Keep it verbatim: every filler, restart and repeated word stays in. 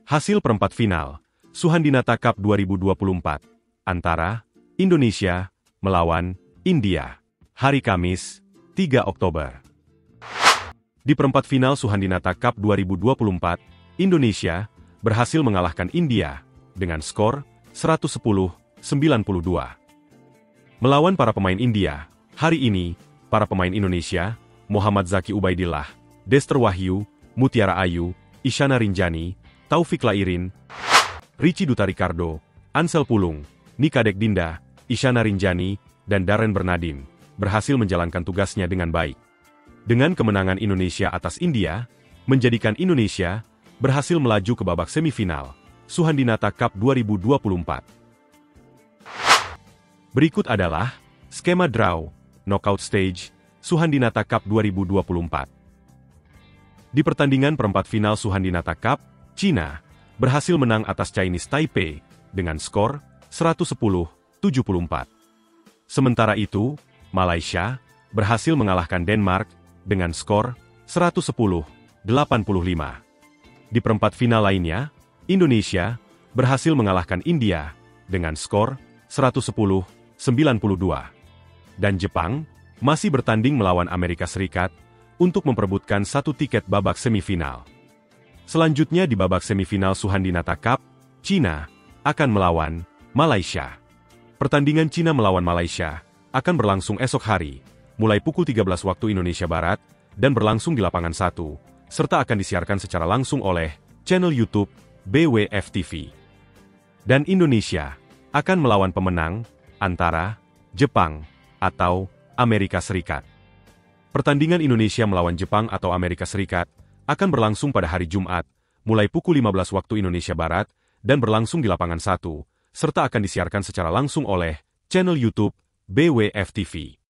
Hasil perempat final Suhandinata Cup dua ribu dua puluh empat antara Indonesia melawan India. Hari Kamis, tiga Oktober. Di perempat final Suhandinata Cup dua ribu dua puluh empat, Indonesia berhasil mengalahkan India dengan skor seratus sepuluh sembilan puluh dua. Melawan para pemain India, hari ini, para pemain Indonesia, Muhammad Zaki Ubaidillah, Dester Wahyu, Mutiara Ayu, Isyana Rinjani, Taufik Lairin, Ricky Duta Ricardo, Ansel Pulung, Nikadek Dinda, Isyana Rinjani, dan Darren Bernardin, berhasil menjalankan tugasnya dengan baik. Dengan kemenangan Indonesia atas India, menjadikan Indonesia berhasil melaju ke babak semifinal Suhandinata Cup dua ribu dua puluh empat. Berikut adalah skema draw, knockout stage, Suhandinata Cup dua ribu dua puluh empat. Di pertandingan perempat final Suhandinata Cup, Cina berhasil menang atas Chinese Taipei dengan skor seratus sepuluh tujuh puluh empat. Sementara itu, Malaysia berhasil mengalahkan Denmark dengan skor seratus sepuluh delapan puluh lima. Di perempat final lainnya, Indonesia berhasil mengalahkan India dengan skor seratus sepuluh sembilan puluh dua. Dan Jepang masih bertanding melawan Amerika Serikat untuk memperebutkan satu tiket babak semifinal. Selanjutnya di babak semifinal Suhandinata Cup, Cina akan melawan Malaysia. Pertandingan Cina melawan Malaysia akan berlangsung esok hari, mulai pukul tiga belas waktu Indonesia Barat, dan berlangsung di lapangan satu, serta akan disiarkan secara langsung oleh channel YouTube B W F T V. Dan Indonesia akan melawan pemenang antara Jepang atau Amerika Serikat. Pertandingan Indonesia melawan Jepang atau Amerika Serikat akan berlangsung pada hari Jumat, mulai pukul lima belas waktu Indonesia Barat, dan berlangsung di lapangan satu, serta akan disiarkan secara langsung oleh channel YouTube B W F T V.